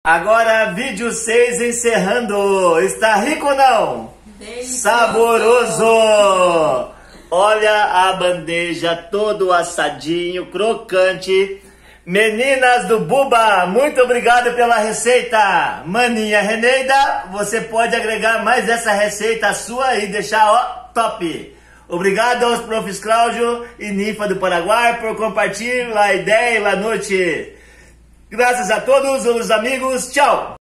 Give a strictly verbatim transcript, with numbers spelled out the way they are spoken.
Agora vídeo seis encerrando. Está rico ou não? Saboroso! Olha a bandeja todo assadinho, crocante. Meninas do Buba, muito obrigado pela receita. Maninha Reneida, você pode agregar mais essa receita sua e deixar ó, top. Obrigado aos profs Cláudio e Ninfa do Paraguai por compartilhar a ideia e a noite. Graças a todos os amigos, tchau!